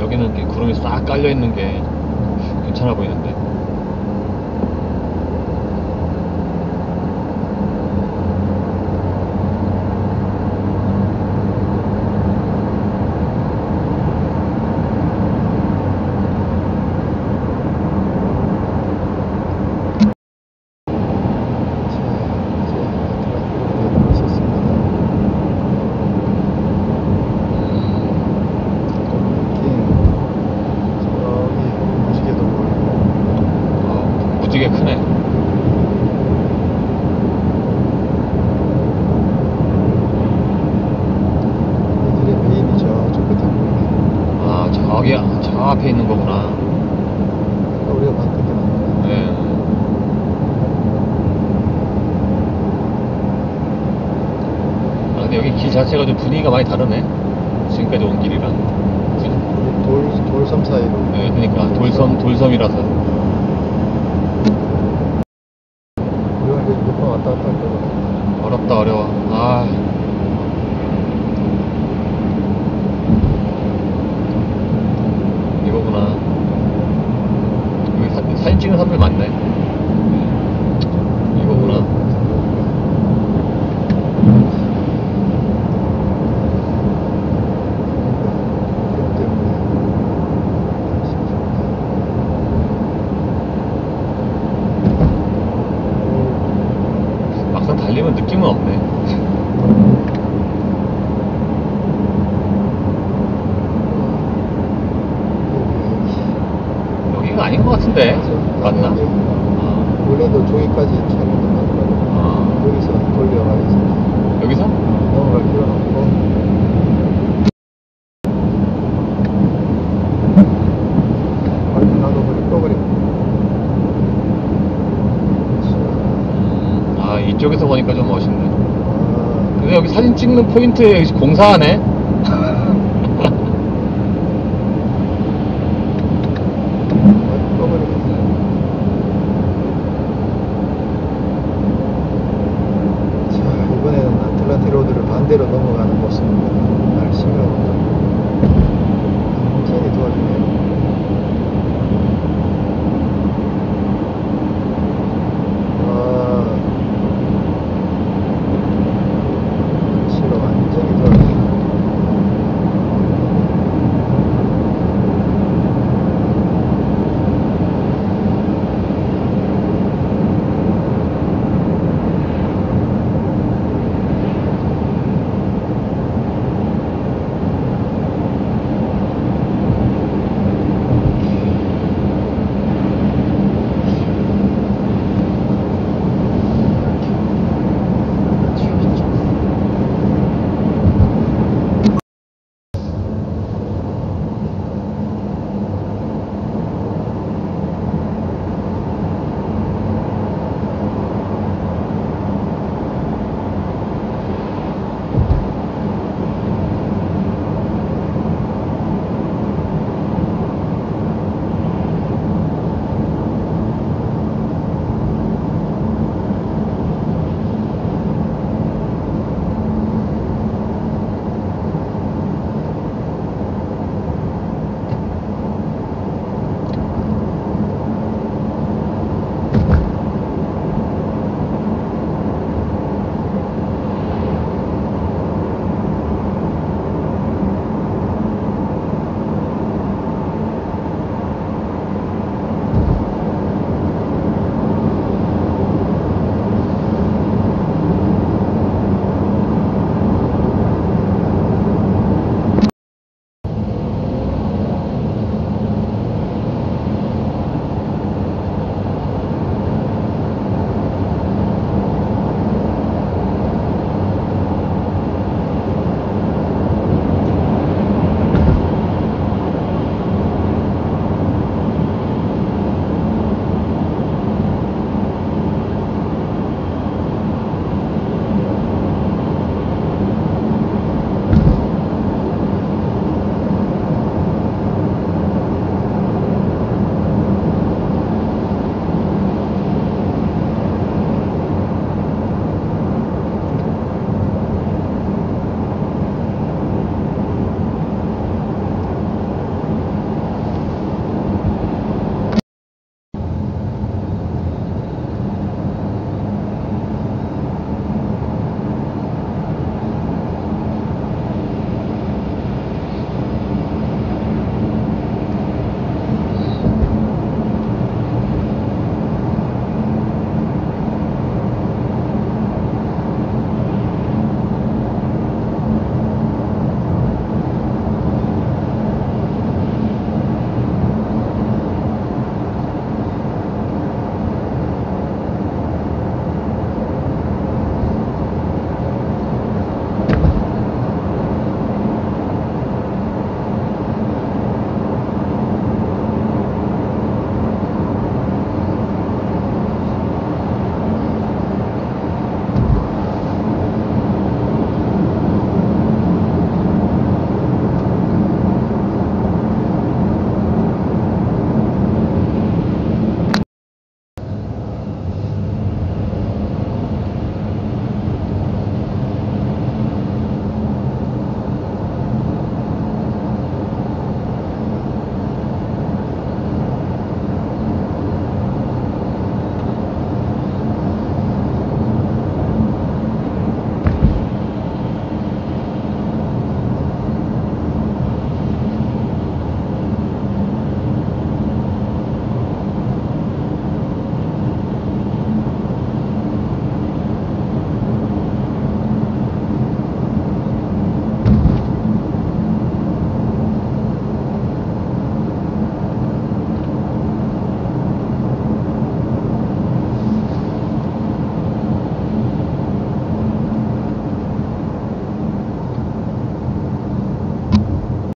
여기는 이렇게 구름이 싹 깔려있는 게 괜찮아 보이는데. 무지개 크네. 이들의 메인이 저쪽 끝에 보이네. 아, 저기, 저 앞에 있는 거구나. 아까 우리가 봤던 게 맞네. 네. 아, 근데 여기 길 자체가 좀 분위기가 많이 다르네. 지금까지 온 길이랑. 돌섬 사이로. 네, 그러니까 돌섬이라서. 우리가 이제 몇 번 왔다 갔다 할 거거든. 어렵다, 어려워. 아. 이거구나. 여기 사진 찍는 사람들 많네. 이거구나. 막상 달리면 느낌은 없네. 여기가 아닌 것 같은데. 맞나? 원래도 저기까지 촬영을 하더라고. 여기서 돌려가야지. 여기서? 넘어갈 필요는 없고. 나도 그래 떠버리고. 아, 이쪽에서 보니까 좀 멋있네. 근데 여기 사진 찍는 포인트에 공사하네?